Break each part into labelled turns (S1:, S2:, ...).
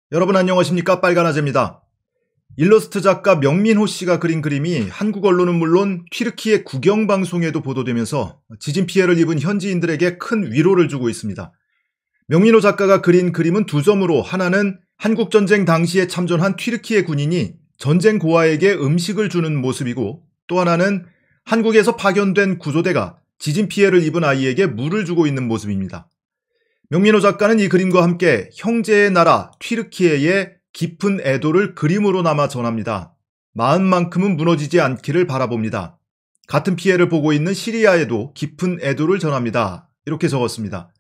S1: 여러분 안녕하십니까? 빨간아재입니다. 일러스트 작가 명민호 씨가 그린 그림이 한국 언론은 물론 튀르키예 국영방송에도 보도되면서 지진 피해를 입은 현지인들에게 큰 위로를 주고 있습니다. 명민호 작가가 그린 그림은 두 점으로, 하나는 한국전쟁 당시에 참전한 튀르키예 군인이 전쟁 고아에게 음식을 주는 모습이고, 또 하나는 한국에서 파견된 구조대가 지진 피해를 입은 아이에게 물을 주고 있는 모습입니다. 명민호 작가는 이 그림과 함께 형제의 나라 튀르키예의 깊은 애도를 그림으로 남아 전합니다. 마음만큼은 무너지지 않기를 바라봅니다. 같은 피해를 보고 있는 시리아에도 깊은 애도를 전합니다. 이렇게 적었습니다.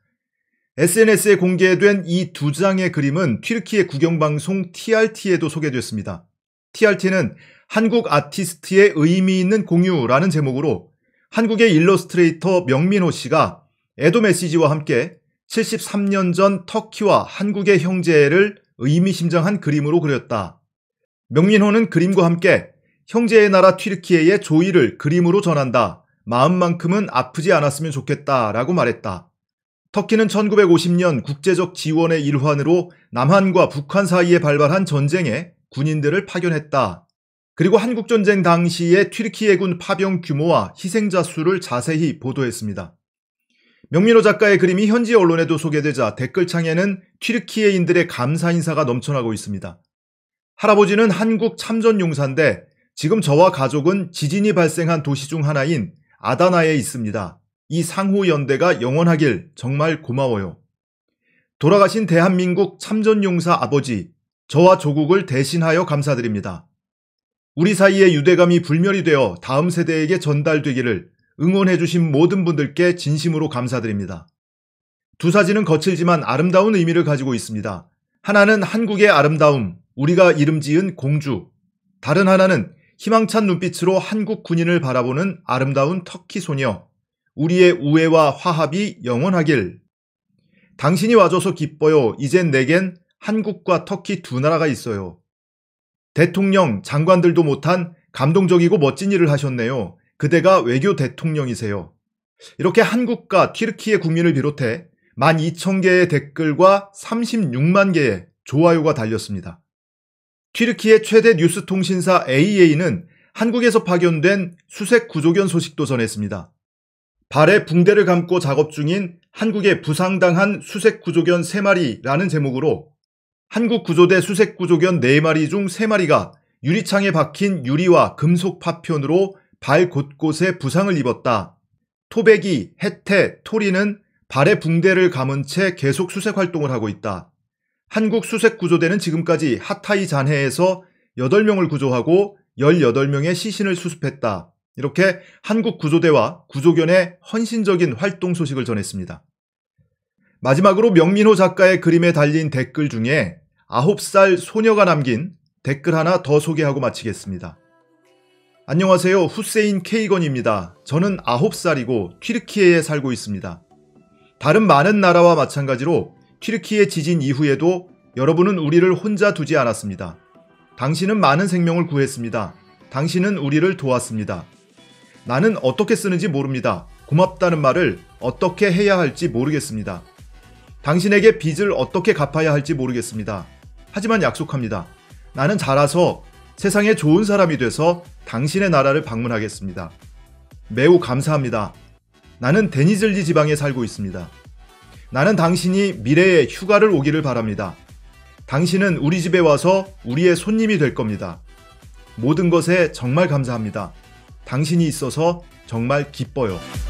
S1: SNS에 공개된 이 두 장의 그림은 튀르키예 국영방송 TRT에도 소개됐습니다. TRT는 한국 아티스트의 의미 있는 공유라는 제목으로 한국의 일러스트레이터 명민호 씨가 애도 메시지와 함께 73년 전 터키와 한국의 형제를 의미심장한 그림으로 그렸다. 명민호는 그림과 함께 형제의 나라 튀르키예의 조의를 그림으로 전한다. 마음만큼은 아프지 않았으면 좋겠다 라고 말했다. 터키는 1950년 국제적 지원의 일환으로 남한과 북한 사이에 발발한 전쟁에 군인들을 파견했다. 그리고 한국전쟁 당시의 튀르키예군 파병 규모와 희생자 수를 자세히 보도했습니다. 명민호 작가의 그림이 현지 언론에도 소개되자 댓글창에는 튀르키예인들의 감사 인사가 넘쳐나고 있습니다. 할아버지는 한국 참전용사인데 지금 저와 가족은 지진이 발생한 도시 중 하나인 아다나에 있습니다. 이 상호 연대가 영원하길 정말 고마워요. 돌아가신 대한민국 참전용사 아버지, 저와 조국을 대신하여 감사드립니다. 우리 사이의 유대감이 불멸이 되어 다음 세대에게 전달되기를 응원해주신 모든 분들께 진심으로 감사드립니다. 두 사진은 거칠지만 아름다운 의미를 가지고 있습니다. 하나는 한국의 아름다움, 우리가 이름 지은 공주. 다른 하나는 희망찬 눈빛으로 한국 군인을 바라보는 아름다운 터키 소녀. 우리의 우애와 화합이 영원하길. 당신이 와줘서 기뻐요. 이젠 내겐 한국과 터키 두 나라가 있어요. 대통령, 장관들도 못한 감동적이고 멋진 일을 하셨네요. 그대가 외교 대통령이세요. 이렇게 한국과 튀르키예 국민을 비롯해 12,000개의 댓글과 36만 개의 좋아요가 달렸습니다. 튀르키예 최대 뉴스 통신사 AA는 한국에서 파견된 수색 구조견 소식도 전했습니다. 발에 붕대를 감고 작업 중인 한국에 부상당한 수색 구조견 3마리라는 제목으로 한국 구조대 수색 구조견 4마리 중 3마리가 유리창에 박힌 유리와 금속 파편으로 발 곳곳에 부상을 입었다. 토백이, 혜태, 토리는 발에 붕대를 감은 채 계속 수색 활동을 하고 있다. 한국 수색구조대는 지금까지 하타이 잔해에서 8명을 구조하고 18명의 시신을 수습했다. 이렇게 한국 구조대와 구조견의 헌신적인 활동 소식을 전했습니다. 마지막으로 명민호 작가의 그림에 달린 댓글 중에 9살 소녀가 남긴 댓글 하나 더 소개하고 마치겠습니다. 안녕하세요. 후세인 케이건입니다. 저는 9살이고 튀르키예에 살고 있습니다. 다른 많은 나라와 마찬가지로 튀르키예 지진 이후에도 여러분은 우리를 혼자 두지 않았습니다. 당신은 많은 생명을 구했습니다. 당신은 우리를 도왔습니다. 나는 어떻게 쓰는지 모릅니다. 고맙다는 말을 어떻게 해야 할지 모르겠습니다. 당신에게 빚을 어떻게 갚아야 할지 모르겠습니다. 하지만 약속합니다. 나는 자라서 세상에 좋은 사람이 돼서 당신의 나라를 방문하겠습니다. 매우 감사합니다. 나는 데니즐리 지방에 살고 있습니다. 나는 당신이 미래에 휴가를 오기를 바랍니다. 당신은 우리 집에 와서 우리의 손님이 될 겁니다. 모든 것에 정말 감사합니다. 당신이 있어서 정말 기뻐요.